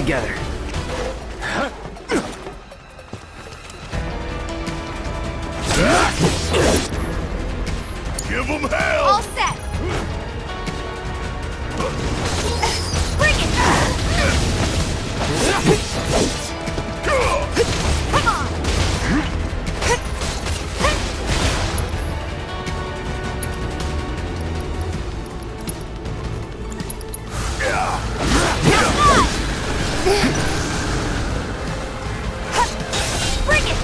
together. Give them hell! All set! Bring it! Come on! Bring it!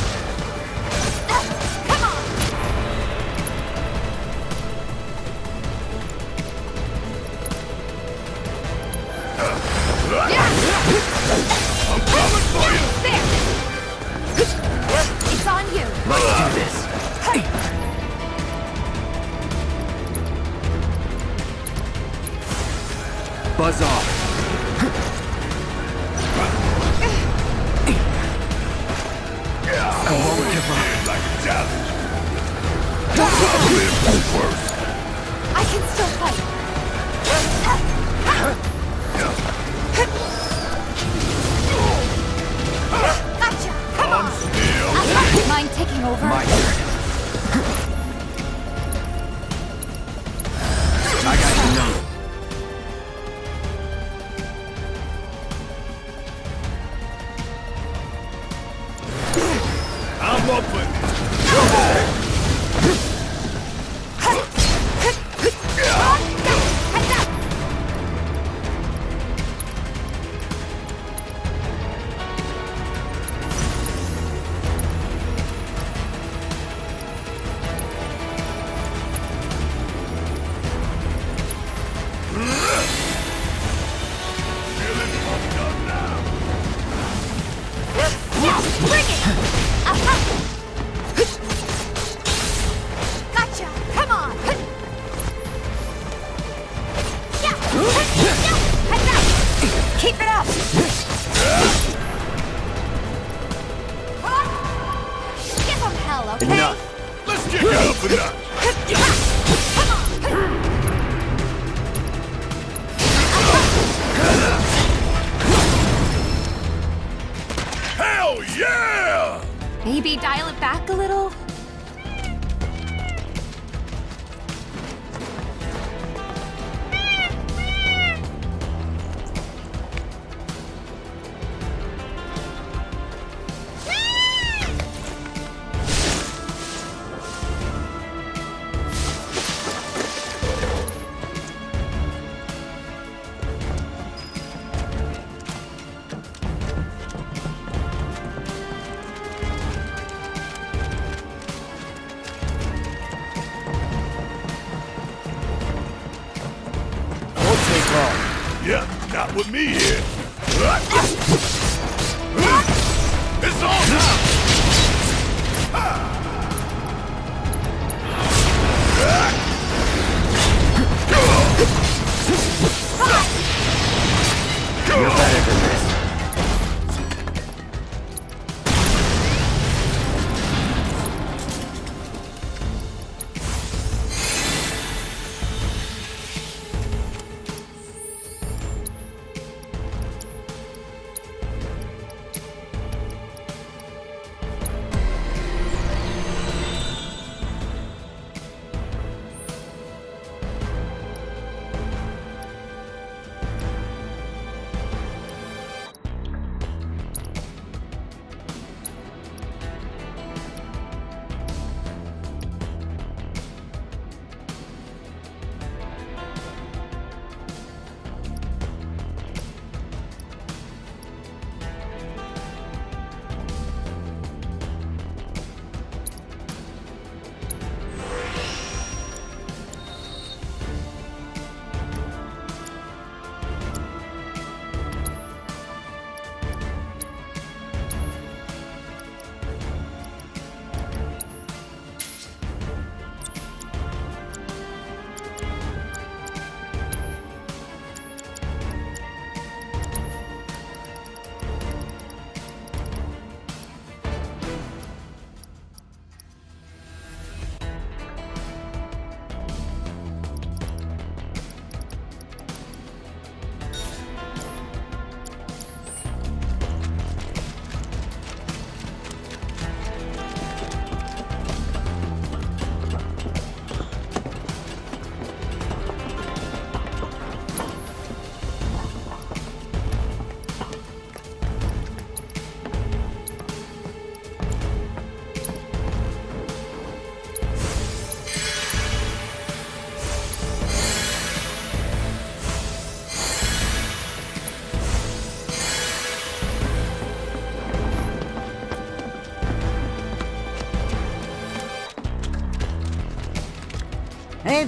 Come on! I'm coming for you! There! It's on you! Let's do this. Buzz off. I won't give up. Like a challenge. I'll live for worse. I can still fight! Gotcha! Come on! Still. Mind taking over? My turn. I got you now. I'm up with it. Heads up! Feeling pumped up now. Bring it! Aha! Gotcha! Come on! Yeah! Heads up! Keep it up! Give them hell, okay? Enough. Let's kick it up a notch. Come on! Hell yeah! Maybe dial it back a little? Won't take long. Yeah, not with me here. It's on now! You're better than this.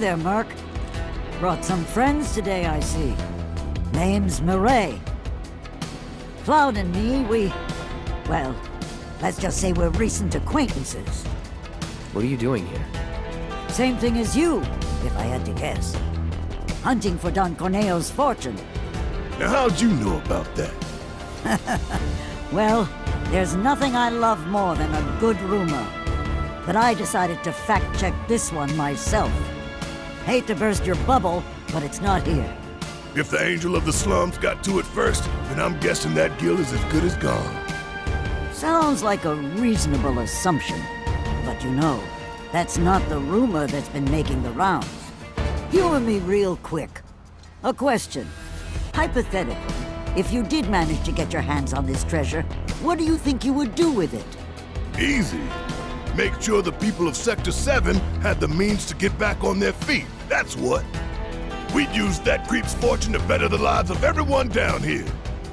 there, Merc. Brought some friends today, I see. Name's Mireille. Cloud and me, well, let's just say we're recent acquaintances. What are you doing here? Same thing as you, if I had to guess. Hunting for Don Corneo's fortune. Now how'd you know about that? Well, there's nothing I love more than a good rumor. But I decided to fact-check this one myself. Hate to burst your bubble, but it's not here. If the Angel of the Slums got to it first, then I'm guessing that guild is as good as gone. Sounds like a reasonable assumption. But you know, that's not the rumor that's been making the rounds. Humor me real quick. A question. Hypothetically, if you did manage to get your hands on this treasure, what do you think you would do with it? Easy. Make sure the people of Sector 7 had the means to get back on their feet. That's what. We'd use that creep's fortune to better the lives of everyone down here.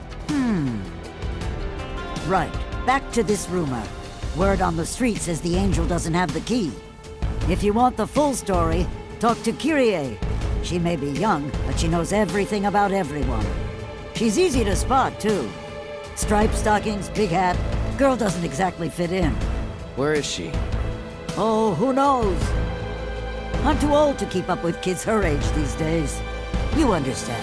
Right. Back to this rumor. Word on the street says the Angel doesn't have the key. If you want the full story, talk to Kyrie. She may be young, but she knows everything about everyone. She's easy to spot, too. Striped stockings, big hat. Girl doesn't exactly fit in. Where is she? Oh, who knows? I'm too old to keep up with kids her age these days. You understand.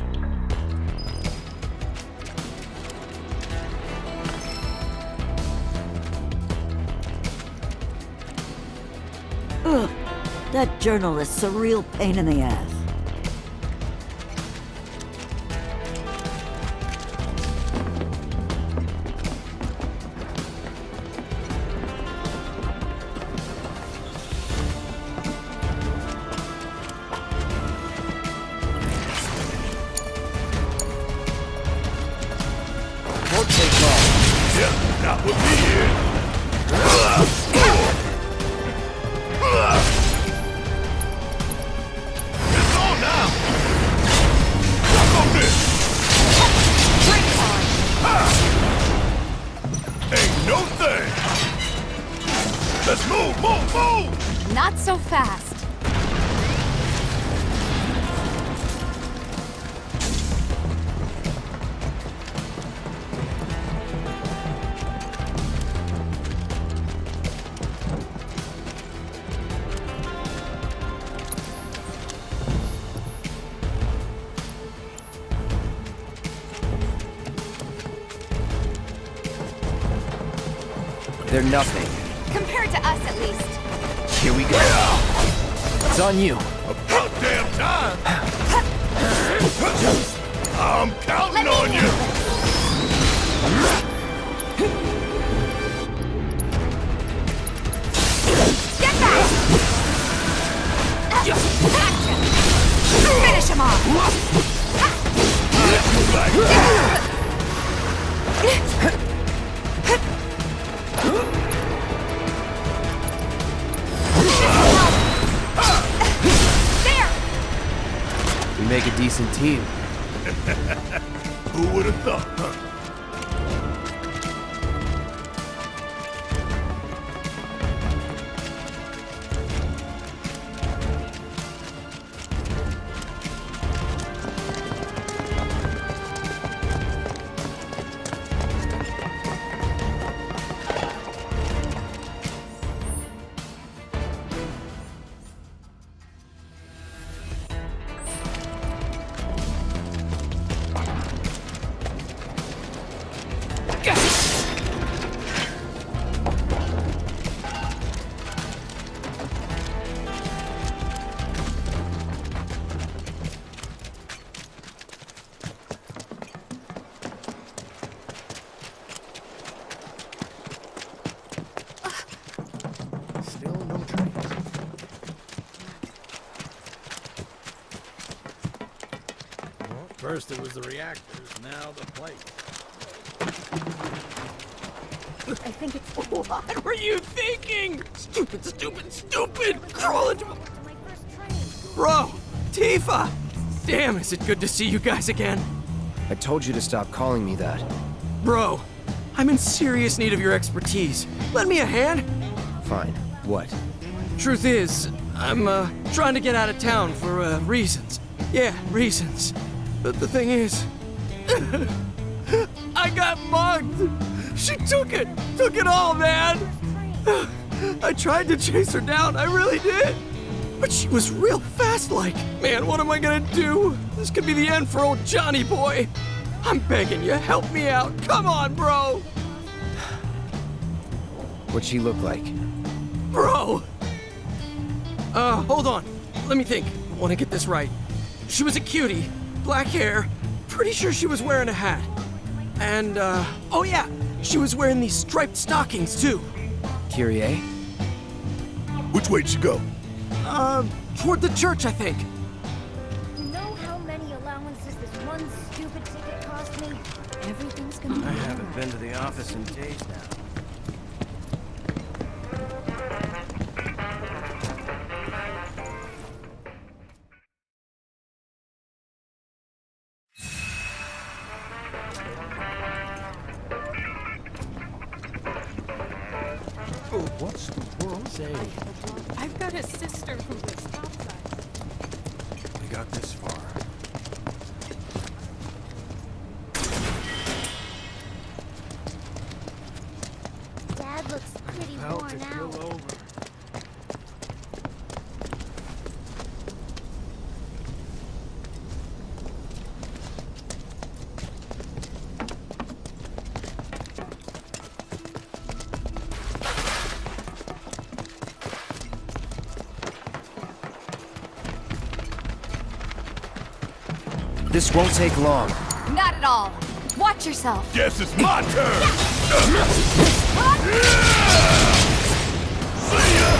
Ugh, that journalist's a real pain in the ass. Won't take long. Yeah, not with me here. It's on now. Suck on this. Ain't no thing. Let's move. Not so fast. They're nothing. Compared to us, at least. Here we go. It's on you. About damn time. I'm counting on you. Get back! Gotcha! Finish him off! There! We make a decent team. Who would have thought, huh? Still no trace. Well, first it was the reactors, now the plate. I think it's... What were you thinking? Stupid, stupid, stupid! Crawl into... Bro! Tifa! Damn, is it good to see you guys again? I told you to stop calling me that. Bro, I'm in serious need of your expertise. Lend me a hand? Fine. What? Truth is, I'm trying to get out of town for reasons. Yeah, reasons. But the thing is, I got mugged. She took it all, man. I tried to chase her down, I really did. But she was real fast like. Man, what am I gonna do? This could be the end for old Johnny boy. I'm begging you, help me out. Come on, bro. What'd she look like? Bro! Hold on. Let me think. I want to get this right. She was a cutie. Black hair. Pretty sure she was wearing a hat. And, oh yeah! She was wearing these striped stockings, too. Kyrie? Which way'd she go? Toward the church, I think. You know how many allowances this one stupid ticket cost me? Everything's gonna be I haven't been to the office in days now. What's the world say? I've got a sister who lives outside. We got this far. Dad looks pretty worn out. Over. This won't take long. Not at all. Watch yourself. Guess it's my turn! See ya!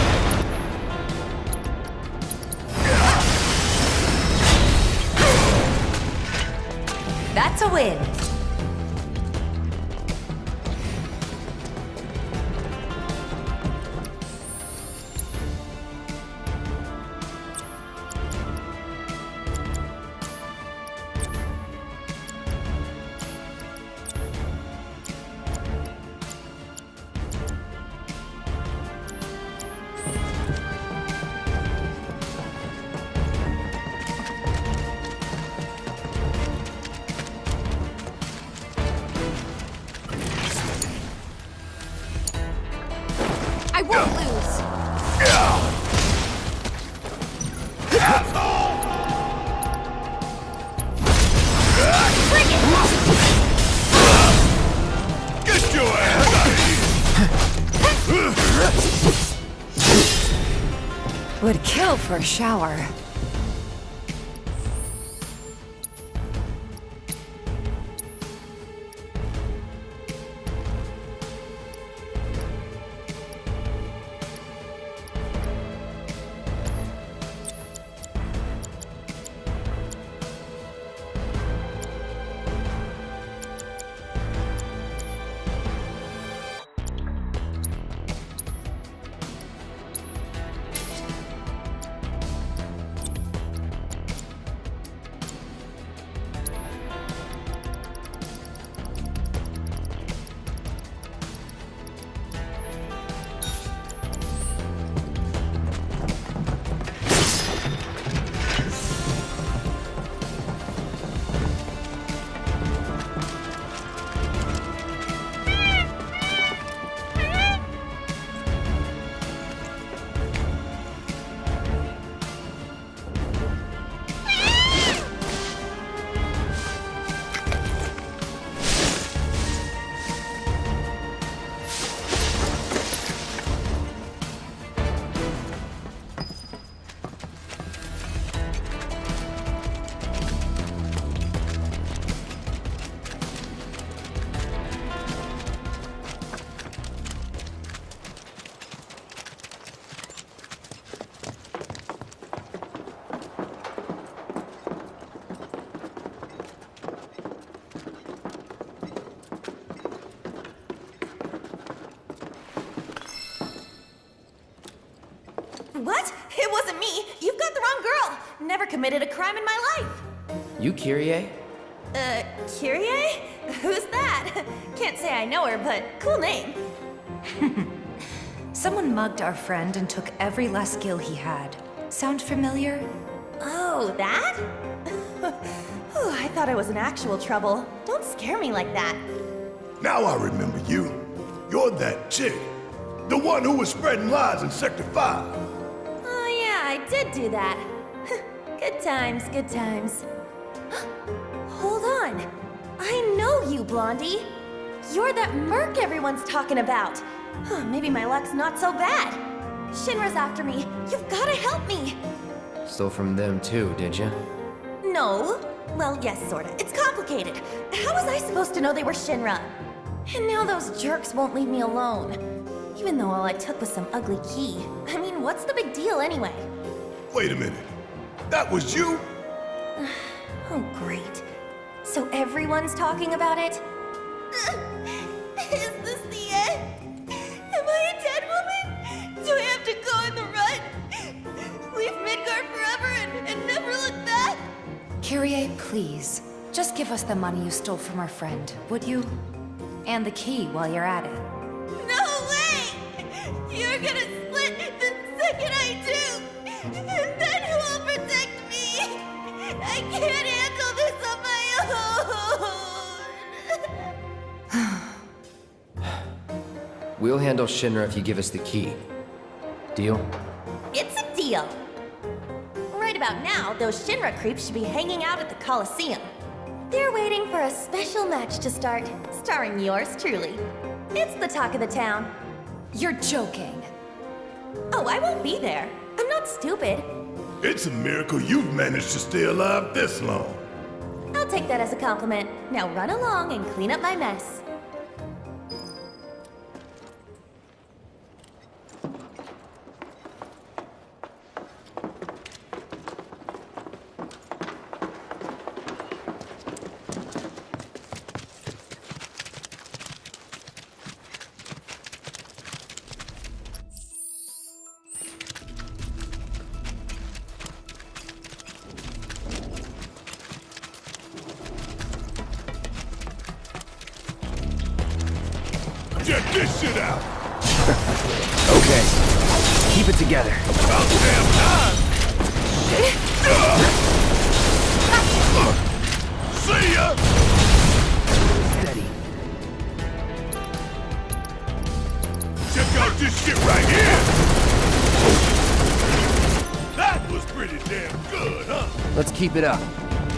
That's a win. I won't lose. Bring it! Get your ass out of here! Would kill for a shower. What? It wasn't me. You've got the wrong girl. Never committed a crime in my life. You Kyrie? Kyrie? Who's that? Can't say I know her, but cool name. Someone mugged our friend and took every last skill he had. Sound familiar? Oh, that? Whew, I thought I was in actual trouble. Don't scare me like that. Now I remember you. You're that chick. The one who was spreading lies in Sector 5. Oh yeah, I did do that. Good times, good times. Hold on. I know you, Blondie. You're that merc everyone's talking about. Maybe my luck's not so bad. Shinra's after me. You've gotta help me. Stole from them too, did you? No. Well, yes, sorta. It's complicated. How was I supposed to know they were Shinra? And now those jerks won't leave me alone. Even though all I took was some ugly key. I mean, what's the big deal anyway? Wait a minute. That was you? Oh, great. So everyone's talking about it? Is this the end? Am I a dead woman? Do I have to go in the rut? Leave Midgard forever and never look back? Kyrie, please. Just give us the money you stole from our friend, would you? And the key while you're at it. No way! You're gonna split the second I do! And then who will protect me? I can't handle this on my own! We'll handle Shinra if you give us the key. Deal? It's a deal! Right about now, those Shinra creeps should be hanging out at the Coliseum. They're waiting for a special match to start, starring yours truly. It's the talk of the town. You're joking. Oh, I won't be there. I'm not stupid. It's a miracle you've managed to stay alive this long. I'll take that as a compliment. Now run along and clean up my mess. Get this shit out! Okay. Keep it together. About damn time! See ya! Steady. Check out this shit right here! That was pretty damn good, huh? Let's keep it up.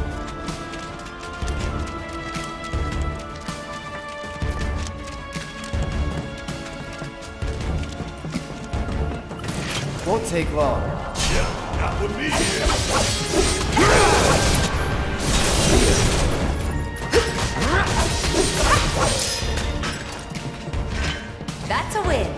Won't take long. Yeah, not with me here. That's a win.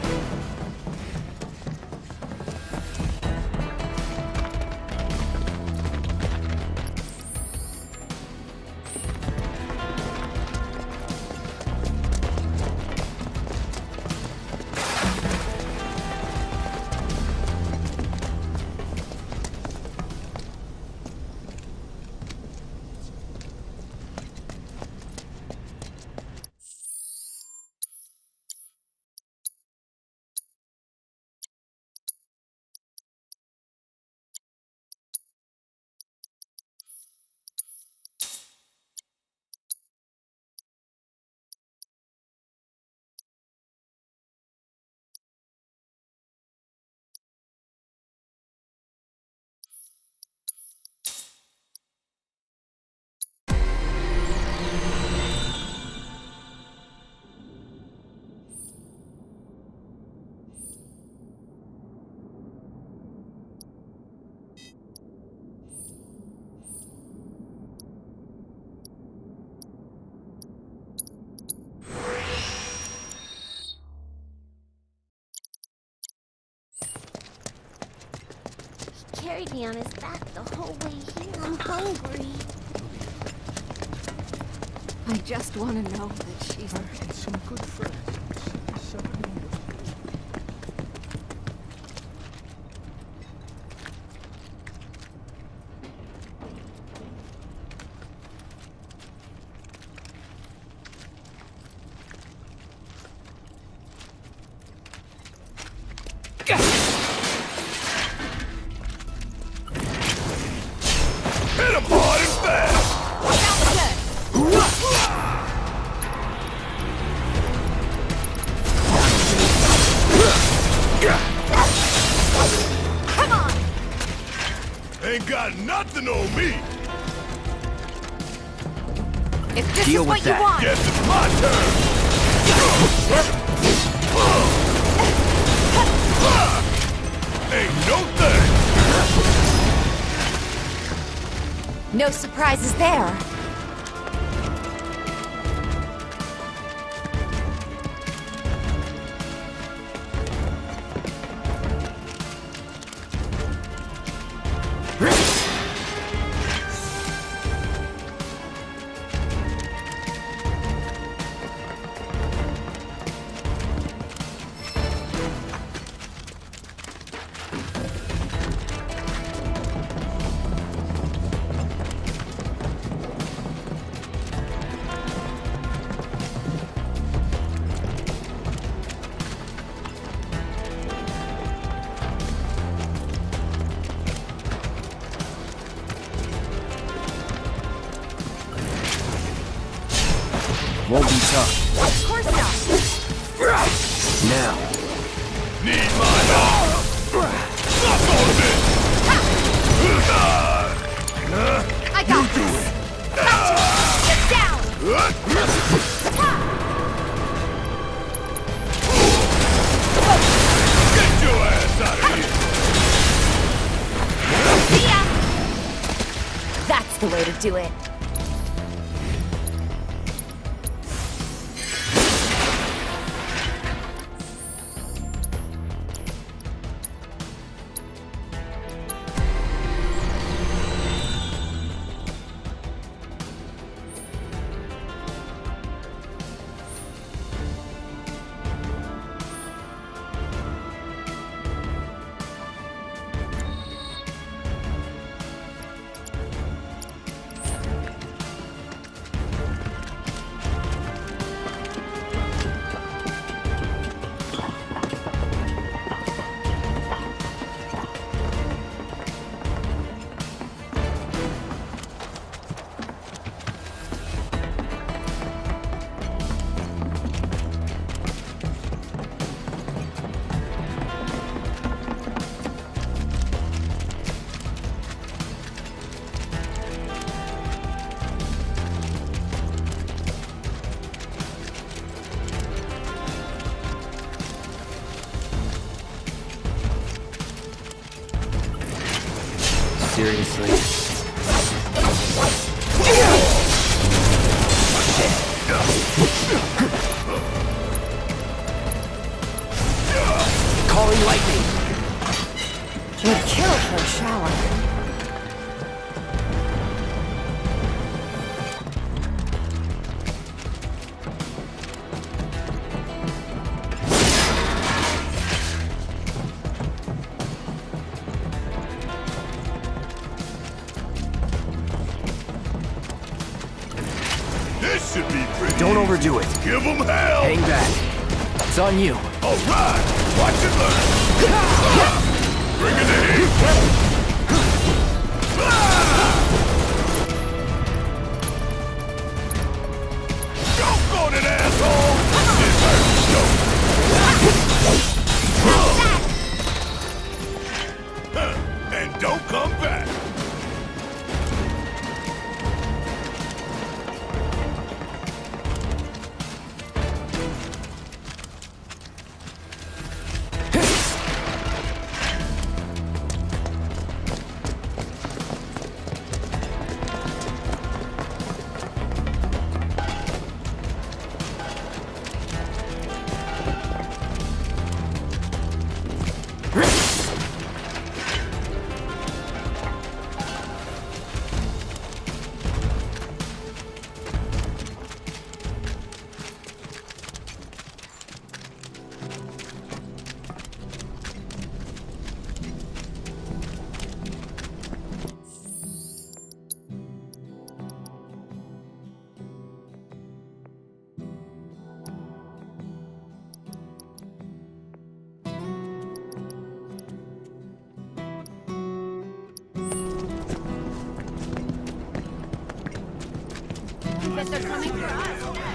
Carried me on his back the whole way here. I'm hungry. I just want to know that she's Some good friends. So Hit him hard and fast! Come on! Ain't got nothing on me! If this Deal is with what that. you want! Guess it's my turn! Ain't no thing! No surprises there. Won't be tough. Of course not. Now. Need my arm! Suck on this! I got this. Gotcha. Get down. Get your ass out of here! See ya. That's the way to do it. Seriously. Calling lightning. Would kill for a shower. This should be pretty. Don't overdo it. Give them hell! Hang back. It's on you. All right, watch it learn. Bring it in. Choke on it, asshole! This hurts, choke. And don't come back. Bet they're coming for us.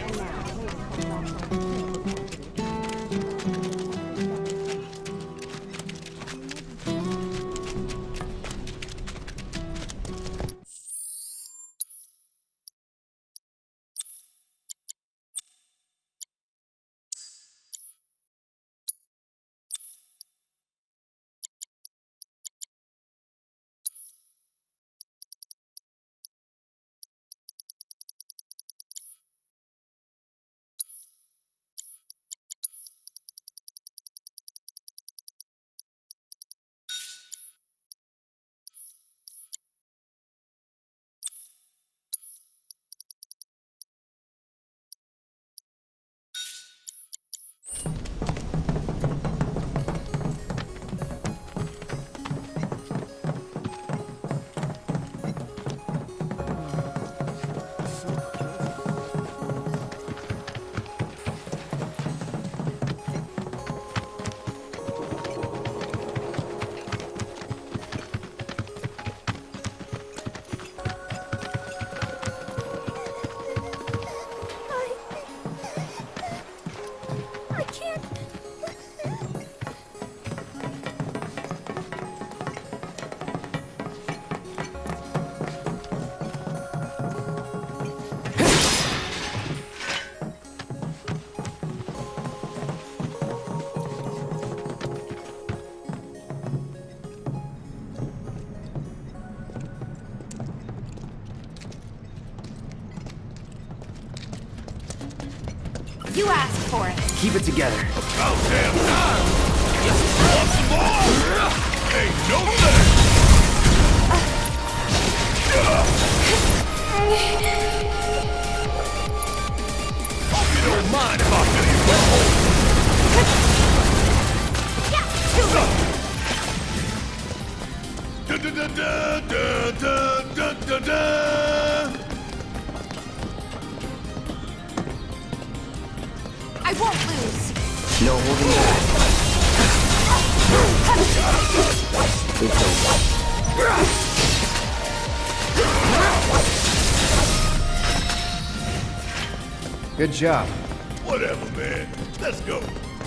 You asked for it. Keep it together. About damn time! Want some more? Ain't no thing! Hope you don't mind if I fill you with holes. Da da da da da da da da. I won't lose. No holding back. It's over. Good job. Whatever, man. Let's go.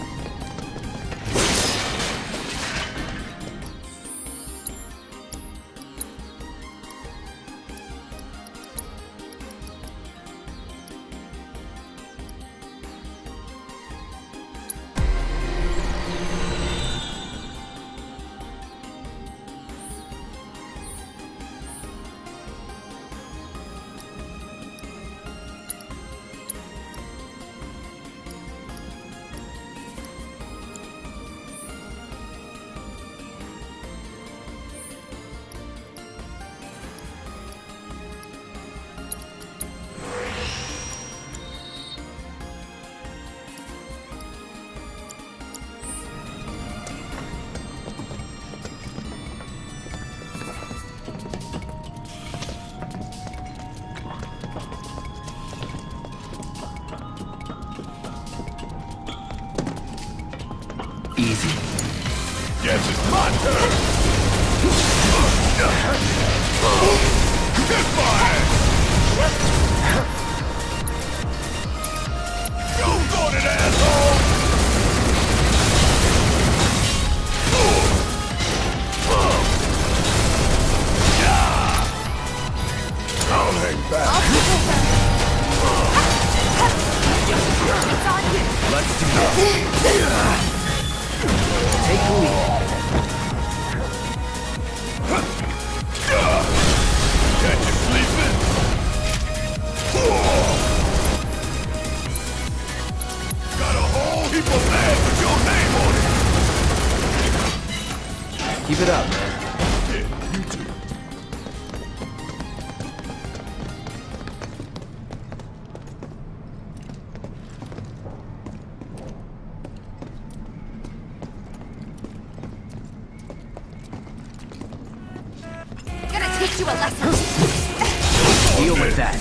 Easy. Guess it's my turn! Goodbye! Go for it, asshole! I'll hang back. It's on you. Let's do this. Take the lead. Catch you sleeping? Got a whole heap of bags with your name on it. Keep it up, man. Yeah, you too. Gonna teach you a lesson. Deal with that.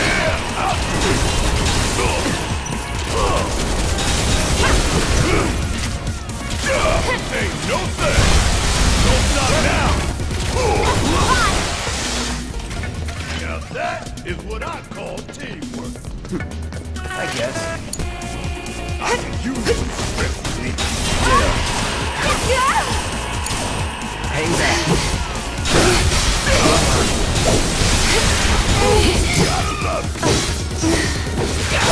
Ain't no thing. Don't stop now. Now that is what I call teamwork. I guess. I can use some strength. Ditto. Hang back. Gotta love it.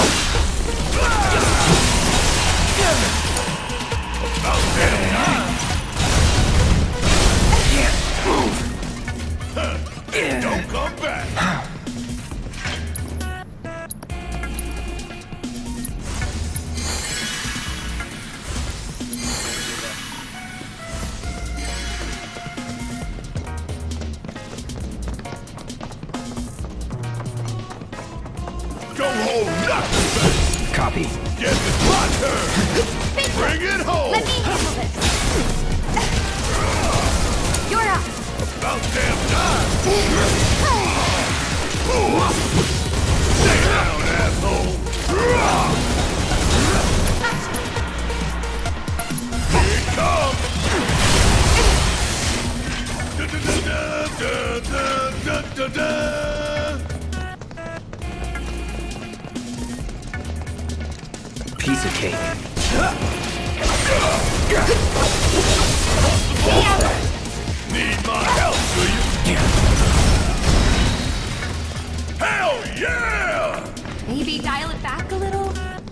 About damn time. Don't come back. Go home, not the Copy. Guess it's my turn. Bring it home. Let me handle this. You're up. About damn time. Stay down, asshole. Here it comes. Piece of cake. Need my help, do you? Hell yeah! Maybe dial it back a little?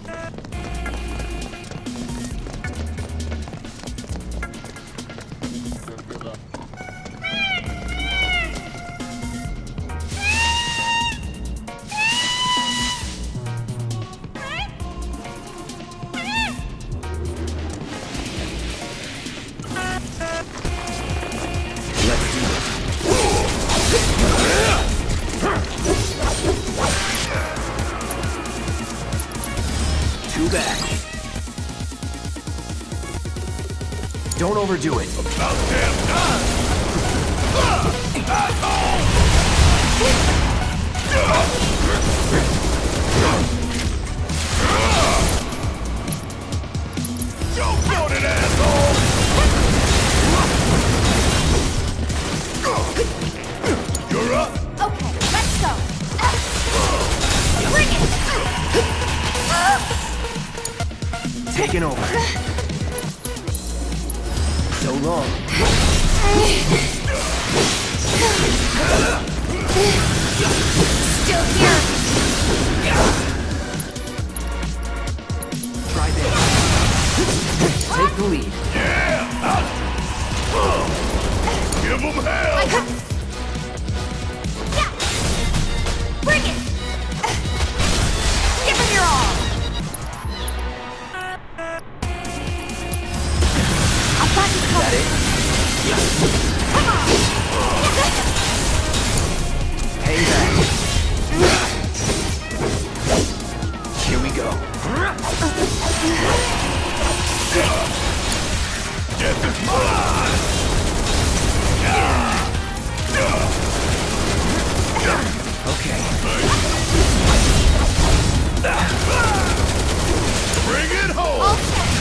Too bad. Don't overdo it. About damn time! Go it, asshole! You're up! Okay, let's go. Bring it! Taking over. So long. Still here. Try this. Take the lead. Yeah! Give them hell! Yeah. Bring it. Give him your all. I've got you covered. Come on. Hang back. Here we go. Guess it's mine! Okay. Bring it home!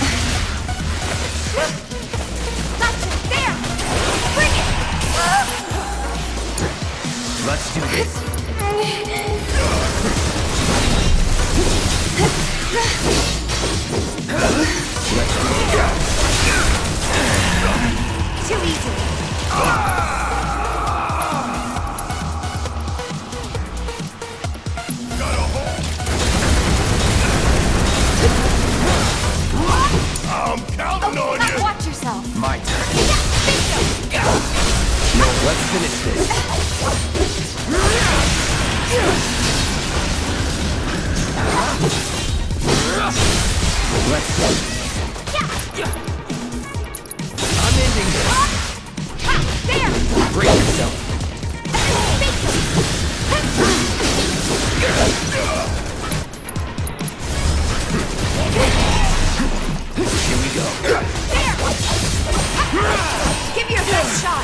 Gotcha. There. Bring it. Let's do this. Too easy. I'm counting on Now you! watch yourself. My turn. Bingo. Let's finish this. Let's go. I'm ending this. Ha, there. Brace yourself. Here we go. There. Give me your best shot.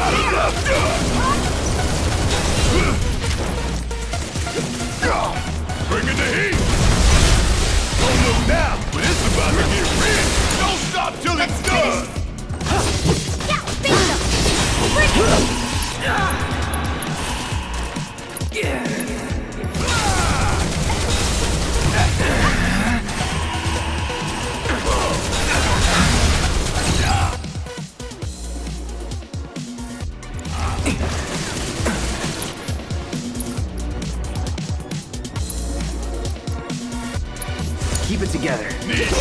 Bring in the heat! Don't look now, but it's about to get real! Don't stop till it's done! Yeah, bingo! Bring Keep it together.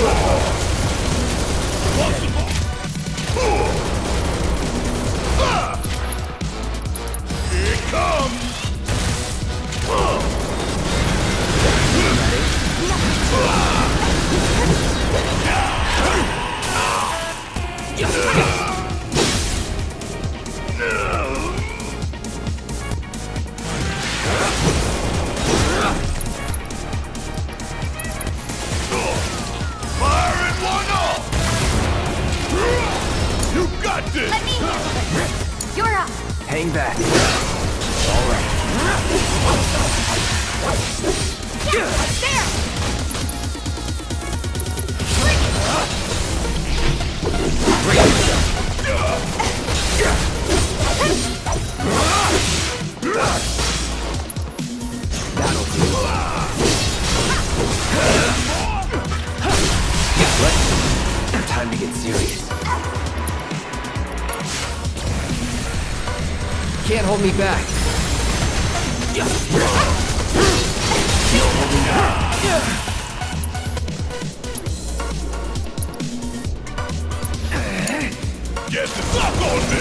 Here it comes! Fire in one off! You got this! Let me handle it. You're up. Hang back. All right. Yeah, there. Bring it. That'll do. Time to get serious. Can't hold me back. Get the fuck on me!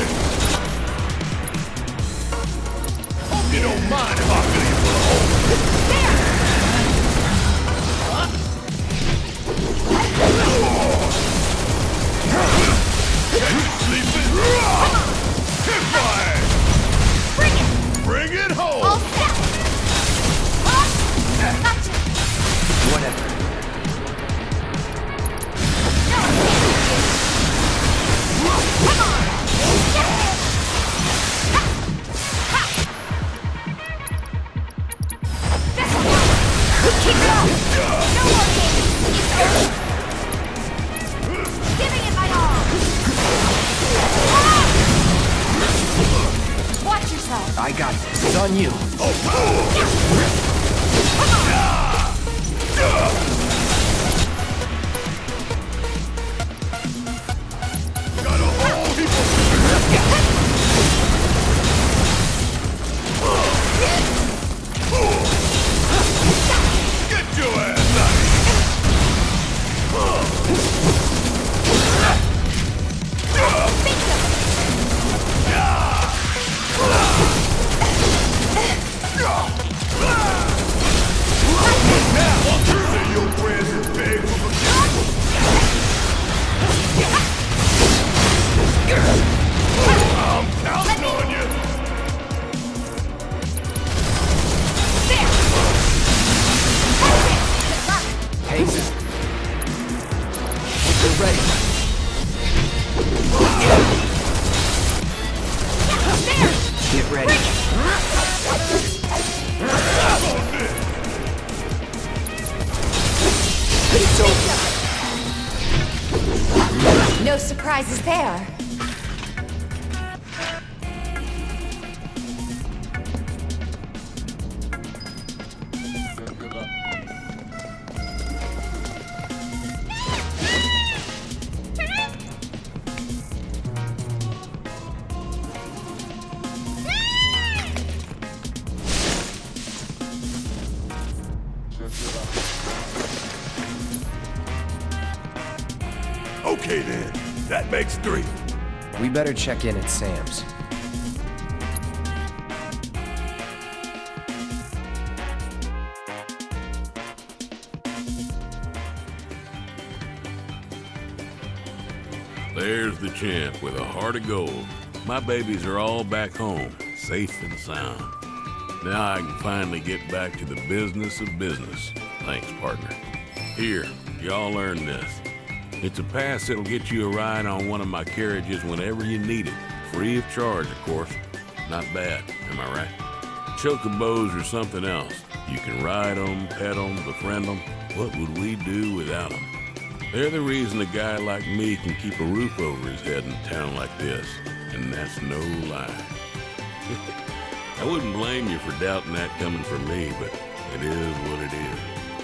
Hope you don't mind if I fill you full of holes. Sleeping? Hit my ass! Bring it. Bring it home! All set. Gotcha. Whatever. Come on. Keep it up. No more games. Giving it my all. Watch yourself. I got this. It's on you. Got a whole heap of... Get your ass out of now, say your prayers and beg for forgiveness. I'm counting on you. There. That's it. Good luck. Hang it. You're ready. There. Get ready. It's over. No surprises there. Okay then, that makes 3. We better check in at Sam's. There's the champ with a heart of gold. My babies are all back home, safe and sound. Now I can finally get back to the business of business. Thanks, partner. Here, y'all earn this. It's a pass that'll get you a ride on one of my carriages whenever you need it. Free of charge, of course. Not bad, am I right? Chocobos are something else. You can ride them, pet them, befriend them. What would we do without them? They're the reason a guy like me can keep a roof over his head in a town like this. And that's no lie. I wouldn't blame you for doubting that coming from me, but it is what it is.